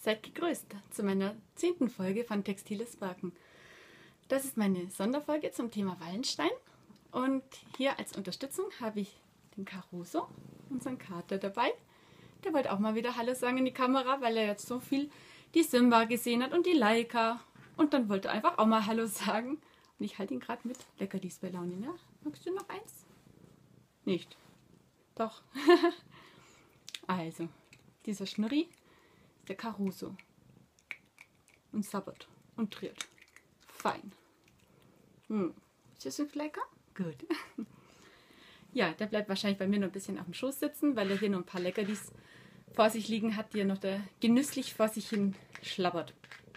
Seid gegrüßt zu meiner 10. Folge von Textiles Backen. Das ist meine Sonderfolge zum Thema Wallenstein und hier als Unterstützung habe ich den Caruso, unseren Kater, dabei. Der wollte auch mal wieder Hallo sagen in die Kamera, weil er jetzt so viel die Simba gesehen hat und die Laika und dann wollte er einfach auch mal Hallo sagen. Und ich halte ihn gerade mit Leckerlis bei Laune, ne? Magst du noch eins? Nicht. Doch. Also, dieser Schnurri ist der Caruso. Und sabbert und tritt. Fein. Ist das nicht lecker? Gut. Ja, der bleibt wahrscheinlich bei mir noch ein bisschen auf dem Schoß sitzen, weil er hier noch ein paar Leckerlis vor sich liegen hat, die er noch da genüsslich vor sich hin schlabbert.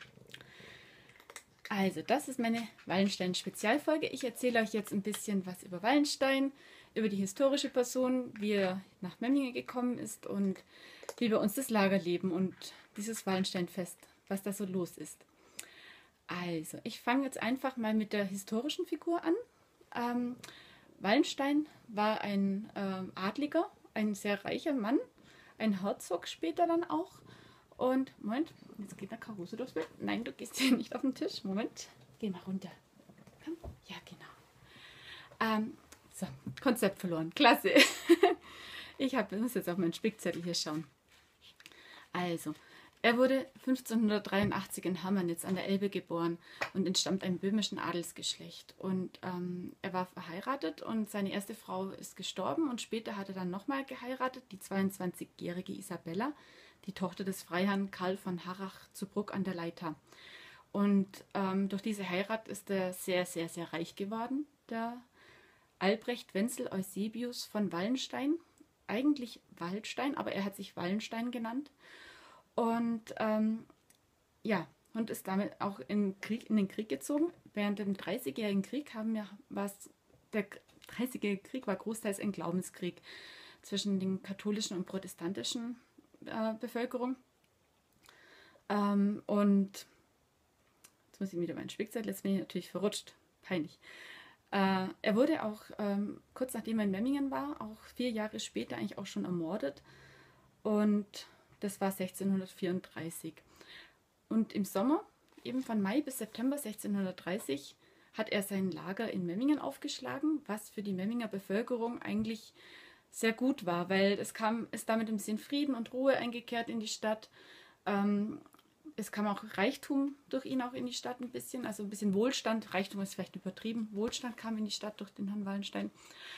Also, das ist meine Wallenstein-Spezialfolge. Ich erzähle euch jetzt ein bisschen was über Wallenstein, über die historische Person, wie er nach Memmingen gekommen ist und wie bei uns das Lagerleben und dieses Wallensteinfest, was da so los ist. Also, ich fange jetzt einfach mal mit der historischen Figur an. Wallenstein war ein Adliger, ein sehr reicher Mann, ein Herzog später dann auch. Und, Moment, jetzt geht der Caruso durchs Bild. Nein, du gehst hier nicht auf den Tisch. Moment, geh mal runter. Komm. Ja, genau. So, Konzept verloren. Klasse. Ich muss jetzt auf meinen Spickzettel hier schauen. Also, er wurde 1583 in Hammernitz an der Elbe geboren und entstammt einem böhmischen Adelsgeschlecht. Und er war verheiratet und seine erste Frau ist gestorben und später hat er dann nochmal geheiratet, die 22-jährige Isabella, die Tochter des Freiherrn Karl von Harrach zu Bruck an der Leitha. Und durch diese Heirat ist er sehr, sehr, sehr reich geworden, der Albrecht Wenzel Eusebius von Wallenstein. Eigentlich Waldstein, aber er hat sich Wallenstein genannt. Und ja, und ist damit auch in den Krieg gezogen. Während dem 30-jährigen Krieg der 30-jährige Krieg war großteils ein Glaubenskrieg zwischen den katholischen und protestantischen Bevölkerung. Und jetzt muss ich wieder meinen Spickzettel, jetzt bin ich natürlich verrutscht, peinlich. Er wurde auch kurz nachdem er in Memmingen war, auch 4 Jahre später eigentlich auch schon ermordet. Und das war 1634. Und im Sommer, eben von Mai bis September 1630, hat er sein Lager in Memmingen aufgeschlagen, was für die Memminger Bevölkerung eigentlich sehr gut war, weil ist damit ein bisschen Frieden und Ruhe eingekehrt in die Stadt. Es kam auch Reichtum durch ihn auch in die Stadt ein bisschen, also ein bisschen Wohlstand. Reichtum ist vielleicht übertrieben. Wohlstand kam in die Stadt durch den Herrn Wallenstein.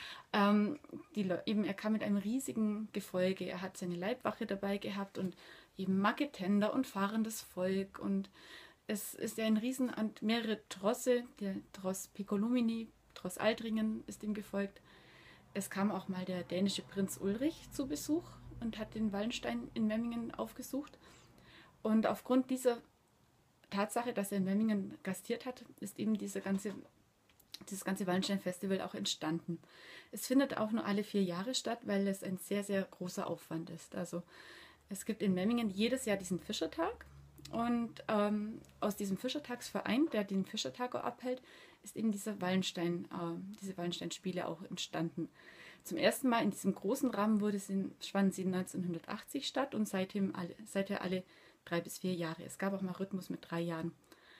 Er kam mit einem riesigen Gefolge. Er hat seine Leibwache dabei gehabt und eben Marketender und fahrendes Volk. Und es ist ja ein Riesen und mehrere Trosse. Der Tross Piccolomini, Tross Altringen ist ihm gefolgt. Es kam auch mal der dänische Prinz Ulrich zu Besuch und hat den Wallenstein in Memmingen aufgesucht. Und aufgrund dieser Tatsache, dass er in Memmingen gastiert hat, ist eben dieses ganze Wallenstein-Festival auch entstanden. Es findet auch nur alle 4 Jahre statt, weil es ein sehr, sehr großer Aufwand ist. Also es gibt in Memmingen jedes Jahr diesen Fischertag und aus diesem Fischertagsverein, der den Fischertag auch abhält, ist eben diese Wallenstein-Spiele auch entstanden. Zum ersten Mal in diesem großen Rahmen fanden sie 1980 statt und seither alle 3 bis 4 Jahre. Es gab auch mal Rhythmus mit 3 Jahren.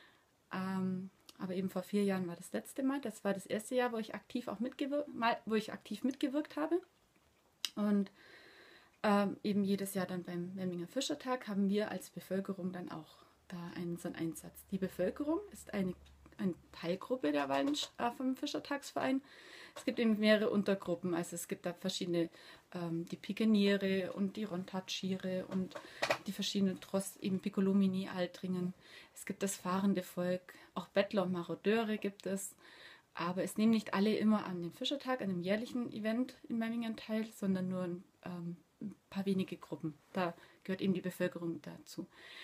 Aber eben vor 4 Jahren war das letzte Mal. Das war das erste Jahr, wo ich aktiv mitgewirkt habe. Und eben jedes Jahr dann beim Memminger Fischertag haben wir als Bevölkerung dann auch da so einen Einsatz. Die Bevölkerung ist eine Teilgruppe vom Fischertagsverein. Es gibt eben mehrere Untergruppen, also es gibt da verschiedene, die Pikeniere und die Rontatschiere und die verschiedenen Tross, eben Piccolomini, Altringen. Es gibt das fahrende Volk, auch Bettler und Marodeure gibt es, aber es nehmen nicht alle immer an dem Fischertag, an dem jährlichen Event in Memmingen teil, sondern nur ein paar wenige Gruppen. Da gehört eben die Bevölkerung dazu.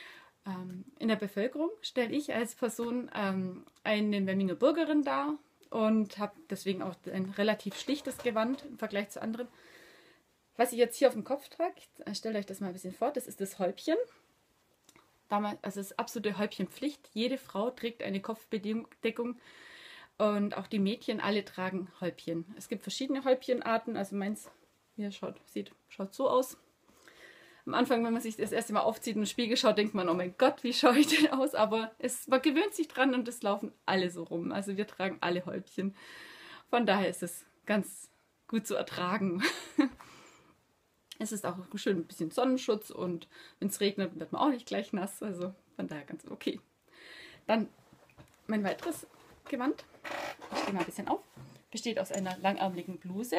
In der Bevölkerung stelle ich als Person eine Memminger Bürgerin dar und habe deswegen auch ein relativ schlichtes Gewand im Vergleich zu anderen. Was ich jetzt hier auf dem Kopf trage, stellt euch das mal ein bisschen vor, das ist das Häubchen. Also es ist absolute Häubchenpflicht. Jede Frau trägt eine Kopfbedeckung und auch die Mädchen alle tragen Häubchen. Es gibt verschiedene Häubchenarten, also meins schaut so aus. Am Anfang, wenn man sich das erste Mal aufzieht und in den Spiegel schaut, denkt man, oh mein Gott, wie schaue ich denn aus? Aber man gewöhnt sich dran und es laufen alle so rum. Also wir tragen alle Häubchen. Von daher ist es ganz gut zu ertragen. Es ist auch schön ein bisschen Sonnenschutz und wenn es regnet, wird man auch nicht gleich nass. Also von daher ganz okay. Dann mein weiteres Gewand, ich stehe mal ein bisschen auf, besteht aus einer langärmeligen Bluse,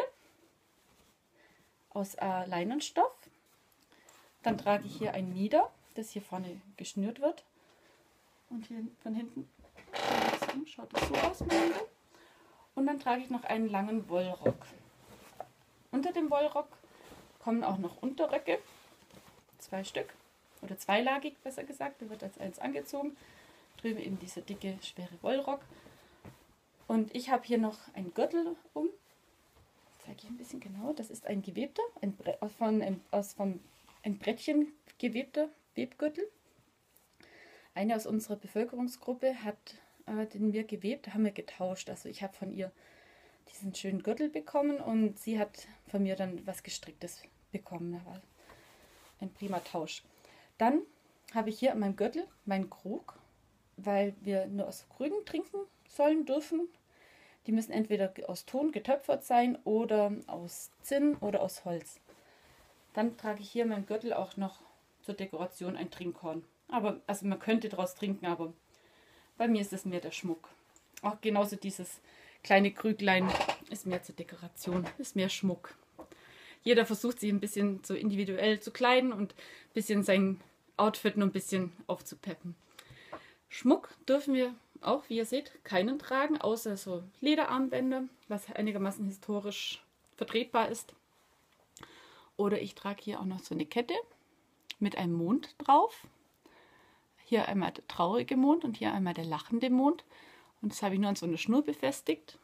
aus Leinenstoff. Dann trage ich hier ein Mieder, das hier vorne geschnürt wird. Und hier von hinten schaut das so aus. Und dann trage ich noch einen langen Wollrock. Unter dem Wollrock kommen auch noch Unterröcke, 2 Stück, oder zweilagig besser gesagt, der wird als eins angezogen. Drüben eben dieser dicke, schwere Wollrock. Und ich habe hier noch einen Gürtel um. Zeige ich ein bisschen genauer. Das ist ein gewebter, ein Brettchen gewebter Webgürtel. Eine aus unserer Bevölkerungsgruppe hat den mir gewebt, haben wir getauscht. Also ich habe von ihr diesen schönen Gürtel bekommen und sie hat von mir dann was Gestricktes bekommen. Das war ein prima Tausch. Dann habe ich hier an meinem Gürtel meinen Krug, weil wir nur aus Krügen trinken sollen, dürfen. Die müssen entweder aus Ton getöpfert sein oder aus Zinn oder aus Holz. Dann trage ich hier meinen Gürtel auch noch zur Dekoration ein Trinkhorn. Aber, also man könnte daraus trinken, aber bei mir ist es mehr der Schmuck. Auch genauso dieses kleine Krüglein ist mehr zur Dekoration, ist mehr Schmuck. Jeder versucht sich ein bisschen so individuell zu kleiden und ein bisschen sein Outfit noch ein bisschen aufzupeppen. Schmuck dürfen wir auch, wie ihr seht, keinen tragen, außer so Lederarmbänder, was einigermaßen historisch vertretbar ist. Oder ich trage hier auch noch so eine Kette mit einem Mond drauf. Hier einmal der traurige Mond und hier einmal der lachende Mond. Und das habe ich nur an so eine Schnur befestigt.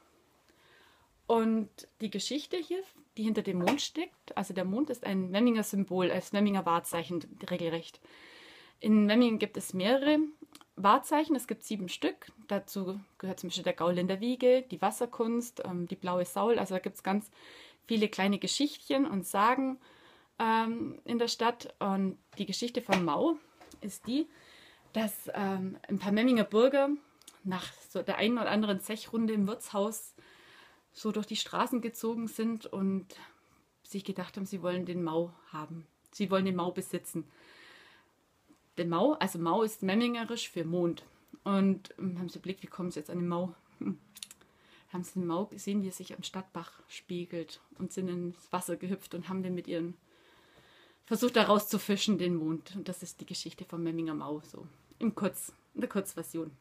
Und die Geschichte hier, die hinter dem Mond steckt, also der Mond ist ein Memminger Symbol, als Memminger Wahrzeichen regelrecht. In Memmingen gibt es mehrere Wahrzeichen, es gibt 7 Stück. Dazu gehört zum Beispiel der Gaul in der Wiege, die Wasserkunst, die blaue Saul. Also da gibt es ganz viele kleine Geschichtchen und Sagen in der Stadt. Und die Geschichte von Mau ist die, dass ein paar Memminger Bürger nach so der einen oder anderen Zechrunde im Wirtshaus so durch die Straßen gezogen sind und sich gedacht haben, sie wollen den Mau haben. Sie wollen den Mau besitzen. Der Mau, also Mau ist memmingerisch für Mond. Und haben sie überlegt, wie kommen sie jetzt an den Mau? Haben sie den Mau gesehen, wie er sich am Stadtbach spiegelt und sind ins Wasser gehüpft und haben den mit ihren versucht, da rauszufischen, den Mond. Und das ist die Geschichte vom Memminger Mau, so in der Kurzversion.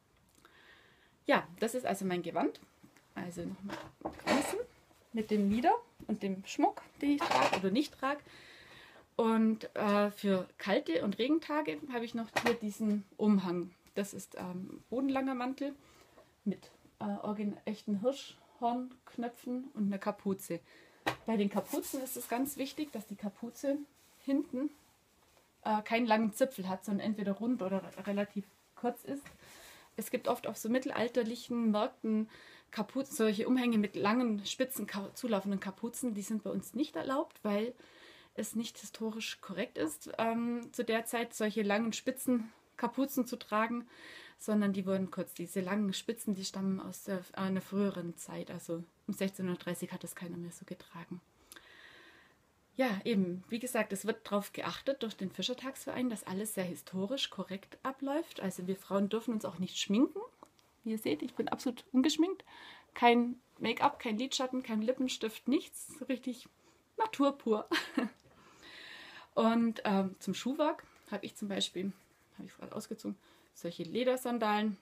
Ja, das ist also mein Gewand. Also nochmal Grenzen mit dem Mieder und dem Schmuck, den ich trage oder nicht trage. Und für kalte und Regentage habe ich noch hier diesen Umhang. Das ist bodenlanger Mantel mit echten Hirschhornknöpfen und einer Kapuze. Bei den Kapuzen ist es ganz wichtig, dass die Kapuze hinten keinen langen Zipfel hat, sondern entweder rund oder relativ kurz ist. Es gibt oft auf so mittelalterlichen Märkten solche Umhänge mit langen, spitzen, zulaufenden Kapuzen. Die sind bei uns nicht erlaubt, weil es nicht historisch korrekt ist, zu der Zeit solche langen, spitzen Kapuzen zu tragen, sondern die wurden kurz. Diese langen Spitzen, die stammen aus einer früheren Zeit, also um 1630 hat das keiner mehr so getragen. Ja, eben, wie gesagt, es wird darauf geachtet durch den Fischertagsverein, dass alles sehr historisch korrekt abläuft. Also wir Frauen dürfen uns auch nicht schminken. Wie ihr seht, ich bin absolut ungeschminkt. Kein Make-up, kein Lidschatten, kein Lippenstift, nichts. So richtig naturpur. Und zum Schuhwerk habe ich zum Beispiel, habe ich gerade ausgezogen, solche Ledersandalen.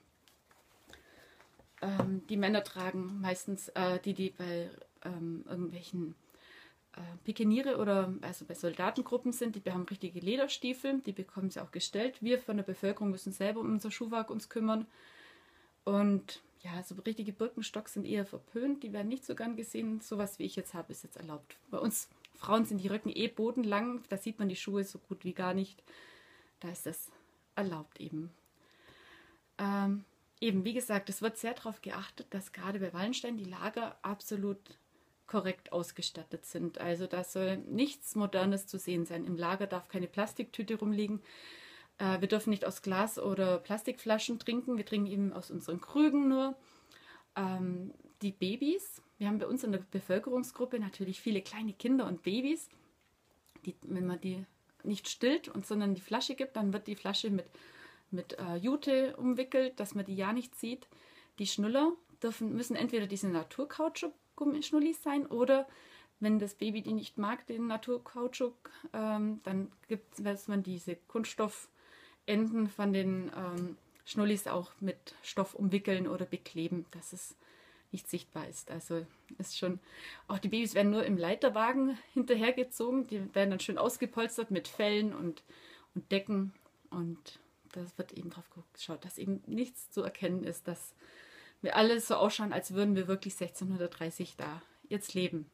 Die Männer tragen meistens die bei irgendwelchen Pikeniere oder also bei Soldatengruppen sind, die haben richtige Lederstiefel, die bekommen sie auch gestellt. Wir von der Bevölkerung müssen selber um unser Schuhwerk uns kümmern. Und ja, so richtige Birkenstocks sind eher verpönt, die werden nicht so gern gesehen. Sowas wie ich jetzt habe, ist jetzt erlaubt. Bei uns Frauen sind die Röcken bodenlang, da sieht man die Schuhe so gut wie gar nicht. Da ist das erlaubt eben. Eben, wie gesagt, es wird sehr darauf geachtet, dass gerade bei Wallenstein die Lager absolut korrekt ausgestattet sind. Also da soll nichts Modernes zu sehen sein. Im Lager darf keine Plastiktüte rumliegen. Wir dürfen nicht aus Glas- oder Plastikflaschen trinken. Wir trinken eben aus unseren Krügen nur. Die Babys, wir haben bei uns in der Bevölkerungsgruppe natürlich viele kleine Kinder und Babys. Wenn man die nicht stillt, sondern die Flasche gibt, dann wird die Flasche mit Jute umwickelt, dass man die ja nicht sieht. Die Schnuller müssen entweder diese Naturkautschuk-Schnullis sein oder wenn das Baby die nicht mag, den Naturkautschuk, dann lässt man diese Kunststoffenden von den Schnullis auch mit Stoff umwickeln oder bekleben, dass es nicht sichtbar ist. Also ist schon, auch die Babys werden nur im Leiterwagen hinterhergezogen, die werden dann schön ausgepolstert mit Fellen und Decken und das wird eben drauf geschaut, dass eben nichts zu erkennen ist, dass wir alle so ausschauen, als würden wir wirklich 1630 da jetzt leben.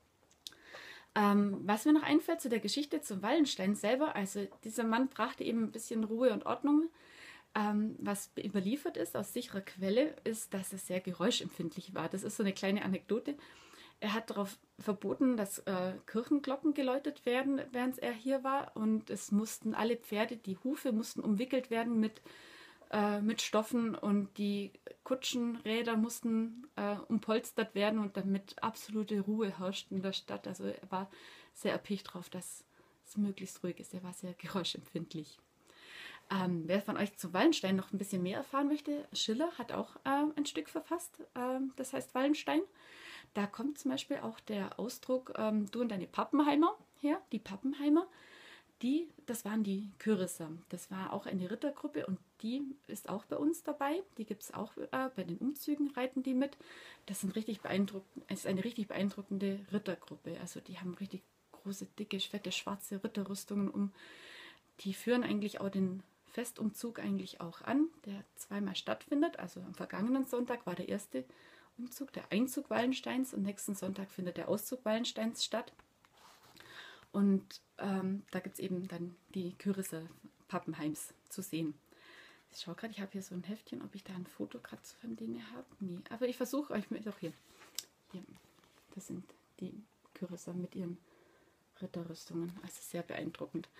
Was mir noch einfällt zu der Geschichte zum Wallenstein selber, also dieser Mann brachte eben ein bisschen Ruhe und Ordnung. Was überliefert ist aus sicherer Quelle, ist, dass er sehr geräuschempfindlich war. Das ist so eine kleine Anekdote. Er hat darauf verboten, dass Kirchenglocken geläutet werden, während er hier war. Und es mussten alle Pferde, die Hufe mussten umwickelt werden mit Stoffen und die Kutschenräder mussten umpolstert werden und damit absolute Ruhe herrscht in der Stadt. Also er war sehr erpicht darauf, dass es möglichst ruhig ist. Er war sehr geräuschempfindlich. Wer von euch zu Wallenstein noch ein bisschen mehr erfahren möchte, Schiller hat auch ein Stück verfasst, das heißt Wallenstein. Da kommt zum Beispiel auch der Ausdruck du und deine Pappenheimer her. Die Pappenheimer, das waren die Kürisser. Das war auch eine Rittergruppe und die ist auch bei uns dabei. Die gibt es auch bei den Umzügen, reiten die mit. Das sind richtig beeindruckend, es ist eine richtig beeindruckende Rittergruppe. Also die haben richtig große, dicke, fette, schwarze Ritterrüstungen um. Die führen eigentlich auch den Festumzug eigentlich auch an, der zweimal stattfindet. Also am vergangenen Sonntag war der erste Umzug, der Einzug Wallensteins und nächsten Sonntag findet der Auszug Wallensteins statt. Und da gibt es eben dann die Kürisser Pappenheims zu sehen. Ich schaue gerade, ich habe hier so ein Heftchen, ob ich da ein Foto gerade von denen habe. Nee, aber ich versuche euch mit auch hier. Das sind die Kürisser mit ihren Ritterrüstungen. Also sehr beeindruckend.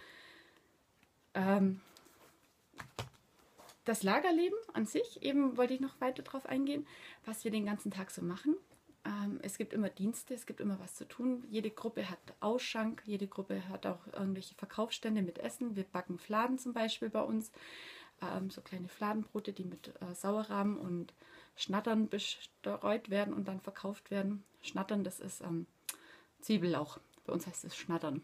Das Lagerleben an sich, eben wollte ich noch weiter darauf eingehen, was wir den ganzen Tag so machen. Es gibt immer Dienste, es gibt immer was zu tun. Jede Gruppe hat Ausschank, jede Gruppe hat auch irgendwelche Verkaufsstände mit Essen. Wir backen Fladen zum Beispiel bei uns, so kleine Fladenbrote, die mit Sauerrahm und Schnattern bestreut werden und dann verkauft werden. Schnattern, das ist Zwiebellauch. Bei uns heißt es Schnattern.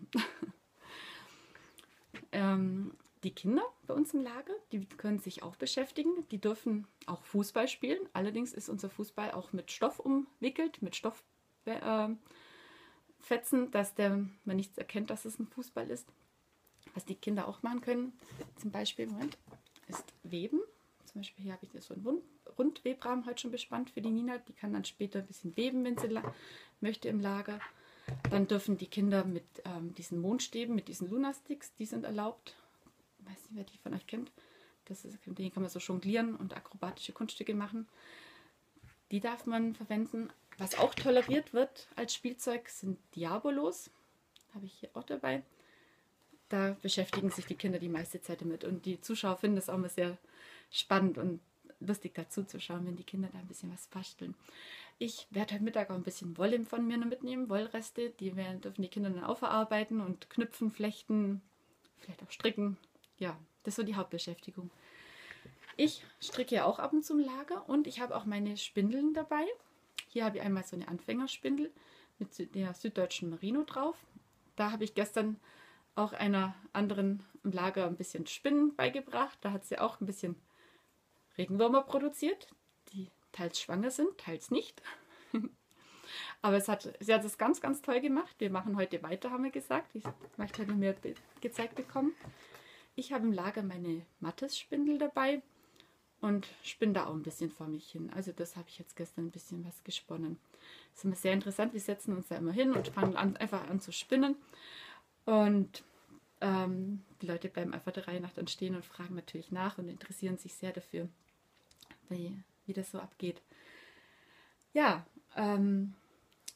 Die Kinder bei uns im Lager, die können sich auch beschäftigen. Die dürfen auch Fußball spielen. Allerdings ist unser Fußball auch mit Stoff umwickelt, mit Stofffetzen, dass man nicht erkennt, dass es ein Fußball ist. Was die Kinder auch machen können, zum Beispiel, ist Weben. Zum Beispiel hier habe ich so einen Rundwebrahmen heute schon bespannt für die Nina. Die kann dann später ein bisschen weben, wenn sie möchte im Lager. Dann dürfen die Kinder mit diesen Mondstäben, mit diesen Lunasticks, die sind erlaubt. Ich weiß nicht, wer die von euch kennt. Den kann man so jonglieren und akrobatische Kunststücke machen. Die darf man verwenden. Was auch toleriert wird als Spielzeug, sind Diabolos. Habe ich hier auch dabei. Da beschäftigen sich die Kinder die meiste Zeit damit. Und die Zuschauer finden es auch immer sehr spannend und lustig dazu zu schauen, wenn die Kinder da ein bisschen was basteln. Ich werde heute Mittag auch ein bisschen Wolle von mir noch mitnehmen, Wollreste. Dürfen die Kinder dann aufarbeiten und knüpfen, flechten, vielleicht auch stricken. Ja, das ist so die Hauptbeschäftigung. Ich stricke ja auch ab und zu im Lager und ich habe auch meine Spindeln dabei. Hier habe ich einmal so eine Anfängerspindel mit der süddeutschen Merino drauf. Da habe ich gestern auch einer anderen im Lager ein bisschen Spinnen beigebracht. Da hat sie auch ein bisschen Regenwürmer produziert, die teils schwanger sind, teils nicht. Aber sie hat es ganz, ganz toll gemacht. Wir machen heute weiter, haben wir gesagt. Ich möchte heute mehr gezeigt bekommen. Ich habe im Lager meine Mattes-Spindel dabei und spinne da auch ein bisschen vor mich hin. Also das habe ich jetzt gestern ein bisschen was gesponnen. Das ist immer sehr interessant. Wir setzen uns da immer hin und fangen einfach an zu spinnen. Und die Leute bleiben einfach der Reihe nach dann stehen und fragen natürlich nach und interessieren sich sehr dafür, wie das so abgeht. Ja,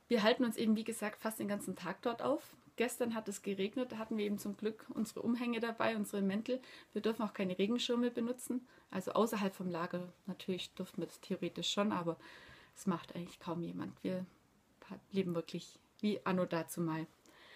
wir halten uns eben, wie gesagt, fast den ganzen Tag dort auf. Gestern hat es geregnet, da hatten wir eben zum Glück unsere Umhänge dabei, unsere Mäntel. Wir dürfen auch keine Regenschirme benutzen. Also außerhalb vom Lager natürlich dürfen wir das theoretisch schon, aber das macht eigentlich kaum jemand. Wir leben wirklich wie anno dazumal.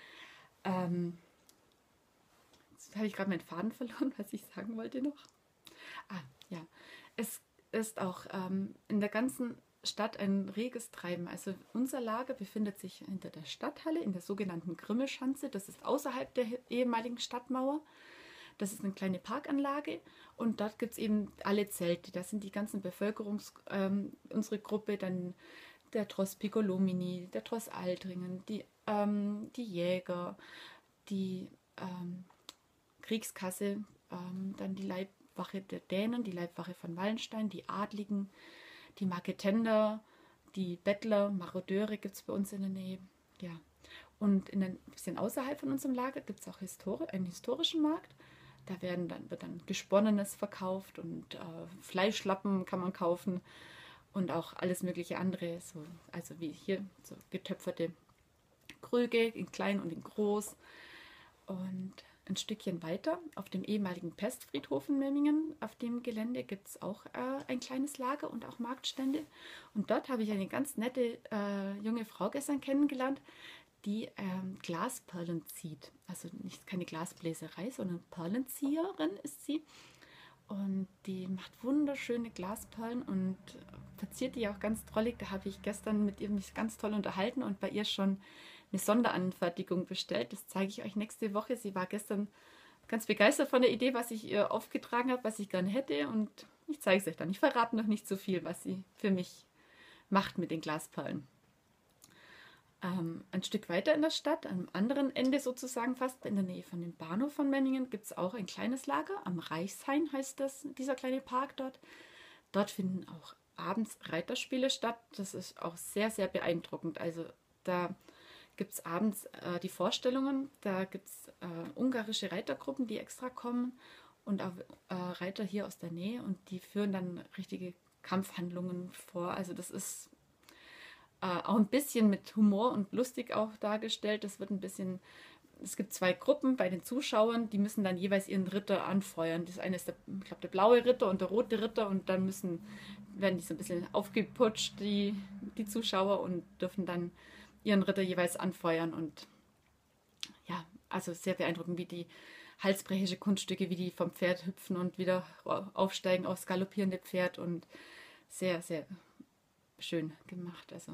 Jetzt habe ich gerade meinen Faden verloren, was ich sagen wollte noch. Ja. Es ist auch in der ganzen Stadt ein reges Treiben. Also unser Lager befindet sich hinter der Stadthalle in der sogenannten Grimmelschanze. Das ist außerhalb der ehemaligen Stadtmauer. Das ist eine kleine Parkanlage und dort gibt es eben alle Zelte. Das sind die ganzen unsere Gruppe, dann der Tross Piccolomini, der Tross Altringen, die Jäger, die Kriegskasse, dann die Leibwache der Dänen, die Leibwache von Wallenstein, die Adligen, die Marketender, die Bettler, Marodeure gibt es bei uns in der Nähe. Ja. Und ein bisschen außerhalb von unserem Lager gibt es auch einen historischen Markt. Da wird dann Gesponnenes verkauft und Fleischlappen kann man kaufen und auch alles mögliche andere. Also wie hier, so getöpferte Krüge in klein und in groß. Und ein Stückchen weiter, auf dem ehemaligen Pestfriedhof in Memmingen, auf dem Gelände gibt es auch ein kleines Lager und auch Marktstände. Und dort habe ich eine ganz nette junge Frau gestern kennengelernt, die Glasperlen zieht. Also nicht keine Glasbläserei, sondern Perlenzieherin ist sie. Und die macht wunderschöne Glasperlen und verziert die auch ganz drollig. Da habe ich gestern mit ihr mich ganz toll unterhalten und bei ihr schon eine Sonderanfertigung bestellt. Das zeige ich euch nächste Woche. Sie war gestern ganz begeistert von der Idee, was ich ihr aufgetragen habe, was ich gerne hätte. Und ich zeige es euch dann. Ich verrate noch nicht so viel, was sie für mich macht mit den Glasperlen. Ein Stück weiter in der Stadt, am anderen Ende sozusagen fast, in der Nähe von dem Bahnhof von Memmingen, gibt es auch ein kleines Lager. Am Reichshain heißt das, dieser kleine Park dort. Dort finden auch abends Reiterspiele statt. Das ist auch sehr, sehr beeindruckend. Also da gibt es abends die Vorstellungen. Da gibt es ungarische Reitergruppen, die extra kommen und auch Reiter hier aus der Nähe und die führen dann richtige Kampfhandlungen vor. Also das ist auch ein bisschen mit Humor und lustig auch dargestellt. Es gibt zwei Gruppen bei den Zuschauern, die müssen dann jeweils ihren Ritter anfeuern. Das eine ist ich glaube, der blaue Ritter und der rote Ritter und dann werden die so ein bisschen aufgeputscht, die Zuschauer, und dürfen dann ihren Ritter jeweils anfeuern. Und ja, also sehr beeindruckend, wie die halsbrecherische Kunststücke, wie die vom Pferd hüpfen und wieder aufsteigen aufs galoppierende Pferd, und sehr, sehr schön gemacht. Also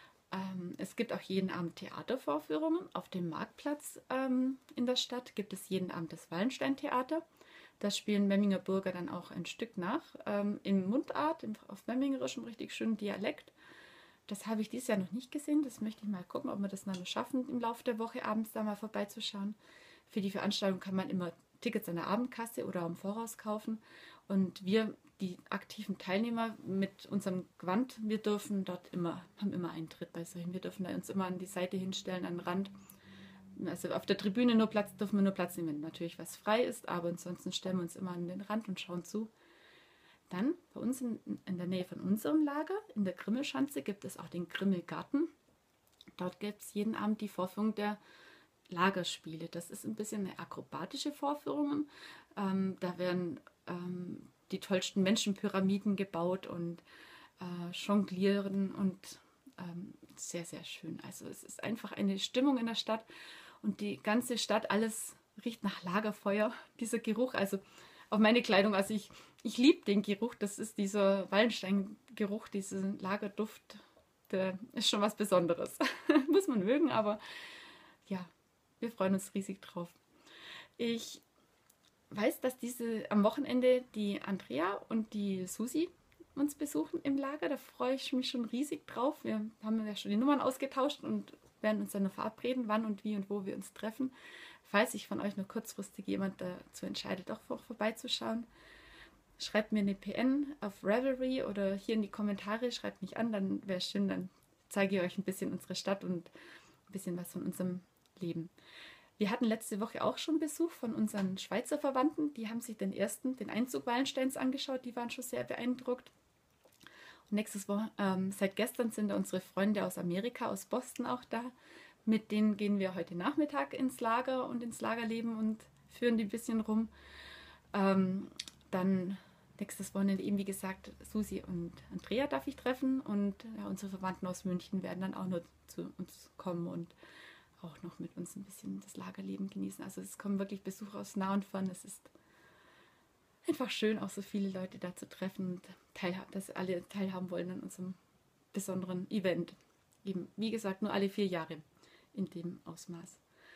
es gibt auch jeden Abend Theatervorführungen. Auf dem Marktplatz in der Stadt gibt es jeden Abend das Wallenstein-Theater. Da spielen Memminger Bürger dann auch ein Stück nach, in Mundart, auf Memmingerischem, richtig schönen Dialekt. Das habe ich dieses Jahr noch nicht gesehen. Das möchte ich mal gucken, ob wir das mal schaffen, im Laufe der Woche abends da mal vorbeizuschauen. Für die Veranstaltung kann man immer Tickets an der Abendkasse oder im Voraus kaufen. Und wir, die aktiven Teilnehmer mit unserem Gewand, wir haben immer Eintritt bei solchen. Wir dürfen uns immer an die Seite hinstellen, an den Rand. Also auf der Tribüne dürfen wir nur Platz nehmen, wenn natürlich was frei ist, aber ansonsten stellen wir uns immer an den Rand und schauen zu. Dann bei uns in der Nähe von unserem Lager, in der Grimmelschanze, gibt es auch den Grimmelgarten. Dort gibt es jeden Abend die Vorführung der Lagerspiele. Das ist ein bisschen eine akrobatische Vorführung. Da werden die tollsten Menschenpyramiden gebaut und jonglieren und sehr, sehr schön. Also es ist einfach eine Stimmung in der Stadt und die ganze Stadt, alles riecht nach Lagerfeuer. Dieser Geruch, also auf meine Kleidung, also ich liebe den Geruch, das ist dieser Wallenstein-Geruch, diesen Lagerduft, der ist schon was Besonderes. Muss man mögen, aber ja, wir freuen uns riesig drauf. Ich weiß, dass am Wochenende die Andrea und die Susi uns besuchen im Lager. Da freue ich mich schon riesig drauf. Wir haben ja schon die Nummern ausgetauscht und werden uns dann noch verabreden, wann und wie und wo wir uns treffen. Falls sich von euch nur kurzfristig jemand dazu entscheidet, auch vorbeizuschauen, schreibt mir eine PN auf Ravelry oder hier in die Kommentare, schreibt mich an, dann wäre es schön, dann zeige ich euch ein bisschen unsere Stadt und ein bisschen was von unserem Leben. Wir hatten letzte Woche auch schon Besuch von unseren Schweizer Verwandten. Die haben sich den Einzug Wallensteins angeschaut. Die waren schon sehr beeindruckt. Seit gestern sind unsere Freunde aus Amerika, aus Boston auch da. Mit denen gehen wir heute Nachmittag ins Lager und ins Lagerleben und führen die ein bisschen rum. Dann nächstes Wochenende eben, wie gesagt, Susi und Andrea darf ich treffen und ja, unsere Verwandten aus München werden dann auch noch zu uns kommen und auch noch mit uns ein bisschen das Lagerleben genießen. Also es kommen wirklich Besucher aus nah und fern. Es ist einfach schön, auch so viele Leute da zu treffen und dass alle teilhaben wollen an unserem besonderen Event. Eben, wie gesagt, nur alle 4 Jahre in dem Ausmaß.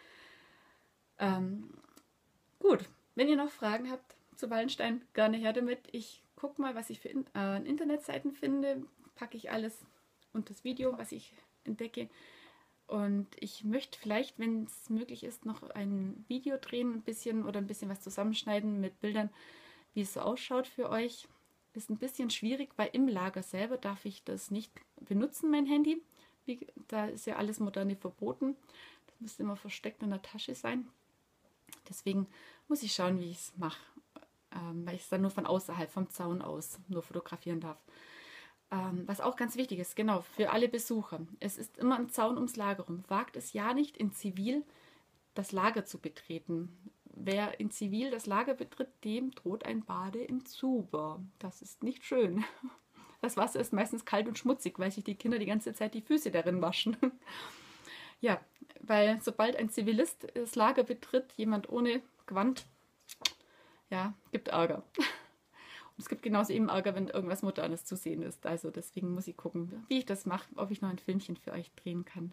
Gut, wenn ihr noch Fragen habt zu Wallenstein, gerne her damit. Ich gucke mal, was ich für Internetseiten finde. Packe ich alles unter das Video, was ich entdecke. Und ich möchte vielleicht, wenn es möglich ist, noch ein Video drehen, ein bisschen was zusammenschneiden mit Bildern, wie es so ausschaut für euch. Ist ein bisschen schwierig, weil im Lager selber darf ich das nicht benutzen, mein Handy. Da ist ja alles Moderne verboten. Das müsste immer versteckt in der Tasche sein. Deswegen muss ich schauen, wie ich es mache, weil ich es dann nur von außerhalb, vom Zaun aus, nur fotografieren darf. Was auch ganz wichtig ist, genau, für alle Besucher. Es ist immer ein Zaun ums Lager rum. Wagt es ja nicht, in Zivil das Lager zu betreten. Wer in Zivil das Lager betritt, dem droht ein Badeentzug. Das ist nicht schön. Das Wasser ist meistens kalt und schmutzig, weil sich die Kinder die ganze Zeit die Füße darin waschen. Ja, weil sobald ein Zivilist das Lager betritt, jemand ohne Gewand, ja, gibt Ärger. Und es gibt genauso eben Ärger, wenn irgendwas Modernes zu sehen ist. Also deswegen muss ich gucken, wie ich das mache, ob ich noch ein Filmchen für euch drehen kann.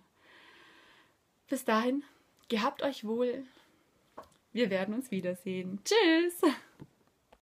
Bis dahin, gehabt euch wohl. Wir werden uns wiedersehen. Tschüss!